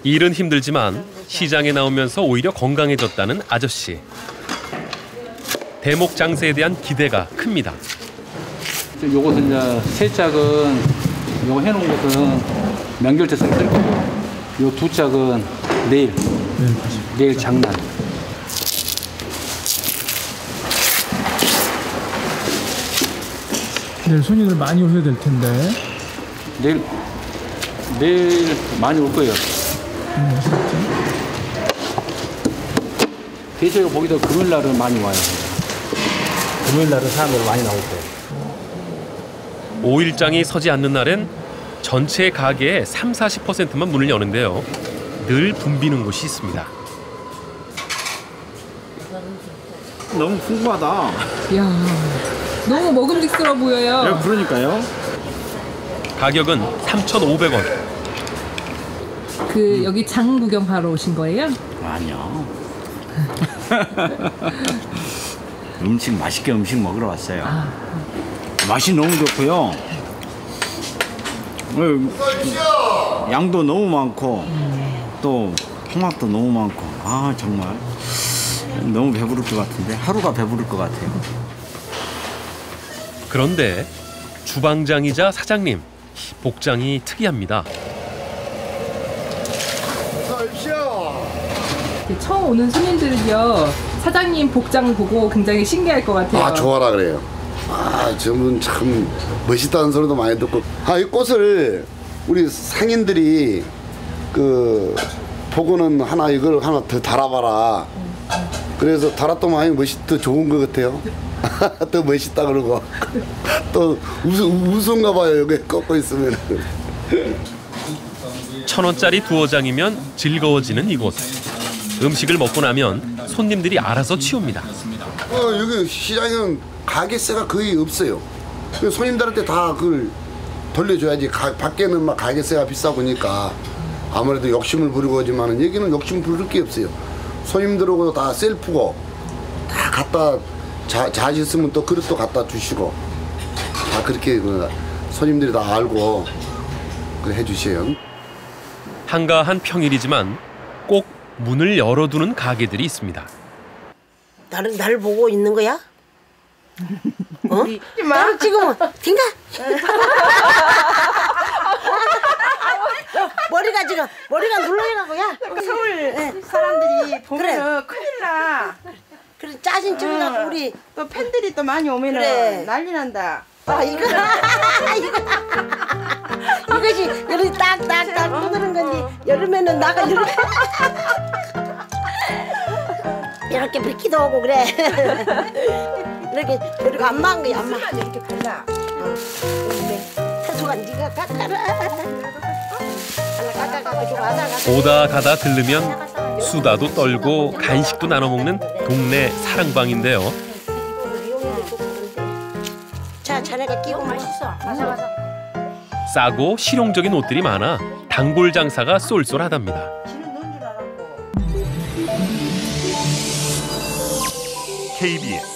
일은 힘들지만 시장에 나오면서 오히려 건강해졌다는 아저씨. 대목 장세에 대한 기대가 큽니다. 요것은 이제 세 짝은 요거 해놓은 것은 명절 때 쓸 거고, 요 두 짝은 내일 장날. 내일 손님들 많이 오셔야 될 텐데. 내일 많이 올 거예요. 대체로 보기도 금요일 날은 많이 와요. 금요일 날은 사람들 많이 나올 거예요. 5일장이 서지 않는 날엔 전체 가게의 30~40%만 문을 여는데요. 늘 붐비는 곳이 있습니다. 너무 풍부하다. 이야, 너무 먹음직스러워 보여요. 그러니까요. 가격은 3,500원. 여기 장 구경하러 오신 거예요? 아니요. 맛있게 음식 먹으러 왔어요. 맛이 너무 좋고요. 양도 너무 많고 또 홍합도 너무 많고 정말 너무 배부를 것 같은데 하루가 배부를 것 같아요. 그런데 주방장이자 사장님, 복장이 특이합니다. 처음 오는 손님들은요, 사장님 복장을 보고 굉장히 신기할 것 같아요. 좋아라 그래요. 저분 참 멋있다는 소리도 많이 듣고. 이 꽃을 우리 상인들이 보고는 이걸 하나 더 달아봐라. 그래서 달았더만 더 좋은 것 같아요. 더 멋있다 그러고 또 우스운가 봐요. 여기 꺾고 있으면. 1,000원짜리 두어 장이면 즐거워지는 이곳. 음식을 먹고 나면 손님들이 알아서 치웁니다. 여기 시장에는 가게세가 거의 없어요. 손님들한테 다 그걸 돌려줘야지. 밖에는 막 가게세가 비싸 보니까 아무래도 욕심을 부리고 하지만 여기는 욕심 부릴 게 없어요. 손님들하고 다 셀프고 다 갖다 자주 있으면 또 그릇도 갖다 주시고 다 그렇게 손님들이 다 알고 해주세요. 한가한 평일이지만 꼭 문을 열어두는 가게들이 있습니다. 나를 보고 있는 거야? 나를 지금 딘가? 머리가 눌러있는 거야? 서울 사람들이 보면 큰일 나. 그래 짜증 ጭ고 우리 또 팬들이 또 많이 오면은 난리 난다. 이것이 여름이 딱딱딱 떠드는 건데 여름에는 나가 이렇게 붉기도 하고 그래. 이렇게 그리고 안 막은 거야. 안 막. 이렇게 발라. 한수가 네가 깎아라. 오다 가다 들르면 수다도 떨고 간식도 나눠 먹는 동네 사랑방인데요. 자, 자네가 끼고 맛있어. 맞아. 싸고 실용적인 옷들이 많아 단골 장사가 쏠쏠하답니다. KBS